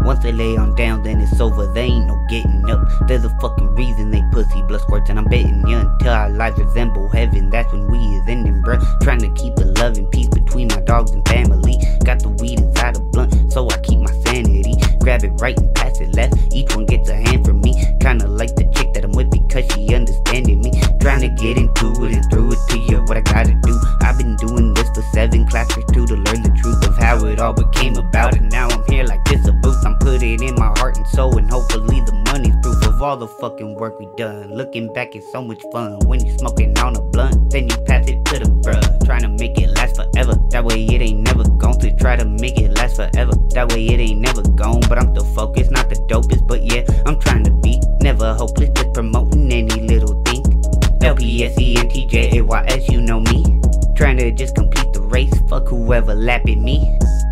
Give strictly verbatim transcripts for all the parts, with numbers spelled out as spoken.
Once they lay on down, then it's over, they ain't no getting up. There's a fucking reason they pussy blood squirts, and I'm betting you until our lives resemble heaven, that's when we is ending, bruh. Trying to keep the love and peace between my dogs and family. Got the weed inside a blunt, so I keep my sanity. Grab it right and pass it left, each one gets a hand from me. Kinda like the chick that I'm with because she understanding me. Trying to get into it and through it to you, what I gotta do. I've been doing this for seven classes too, to learn the truth of how it all became about. And now I'm here like this a boost, I'm putting in my heart and soul, and hopefully the money's proof of all the fucking work we done. Looking back, it's so much fun when you smoking on a blunt, then you pass it to the bruh. Trying to make it last forever, that way it ain't never gone. To try to make it last forever, that way it ain't never gone. But I'm still focused, not the dopest, but yeah, I'm trying to be never hopeless, just promoting any little thing. L P S E N T J A Y S, you know me. Trying to just complete the race, fuck whoever lapping me,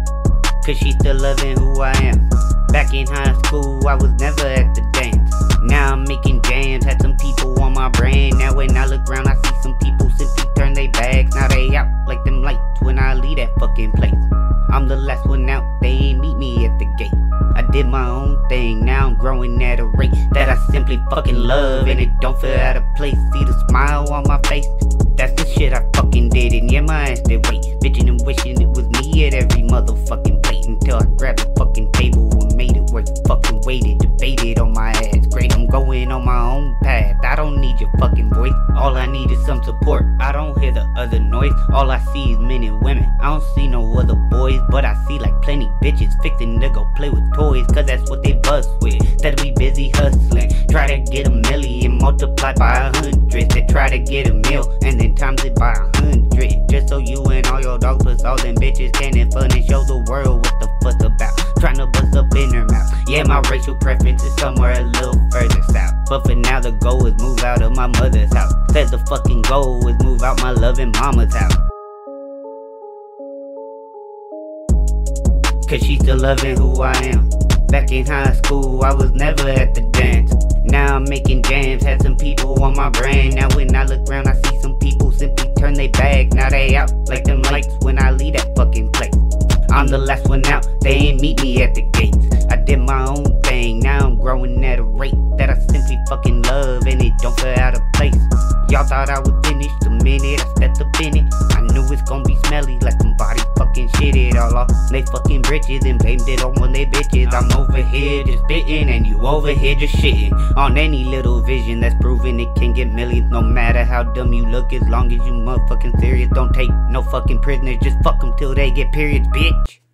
cause she still loving who I am. Back in high school, I was never at the dance. Now I'm making jams, had some people on my brand. Now when I look around, I see some people simply turn their bags. Now they out like them lights when I leave that fucking place. I'm the last one out, they ain't meet me at the gate. I did my own thing, now I'm growing at a rate that I simply fucking love, and it don't feel out of place. See the smile on my face, that's the shit I fucking did, and yeah, my ass did wait. Bitching and wishing it was me at every motherfucking plate, until I grabbed the fucking table and made it work. Fucking waited, debated on my ass. Great, I'm going on my own path, I don't need your fucking voice. All I need is some support, I don't hear the other noise. All I see is men and women, I don't see no other boys. But I see like plenty bitches fixing to go play with toys, cause that's what they buzz with. Instead we busy hustling, try to get a million multiplied by a hundred. They try to get a meal and then times it by a hundred, just so you and all your dogs plus all them bitches can have fun and show the world what the fuss about. Trying to bust up in her mouth, yeah, my racial preference is somewhere a little further south. But for now the goal is move out of my mother's house. Said the fucking goal is move out my loving mama's house, cause she still loving who I am. Back in high school, I was never at the dance. Now I'm making jams, had some people on my brand. Now when I look around, I see some people simply turn their bags. Now they out like them lights when I leave that fucking place. I'm the last one out, they ain't meet me at the gates. I did my own thing, now I'm growing at a rate that I simply fucking love, and it don't feel out of place. Y'all thought I would finish the minute I stepped up in it. I knew it's gonna be smelly like somebody fucking shit it all off they fucking britches and blamed it on one of they bitches. I'm over here just spitting and you over here just shitting on any little vision that's proving it can get millions. No matter how dumb you look, as long as you motherfucking serious. Don't take no fucking prisoners, just fuck them till they get periods, bitch.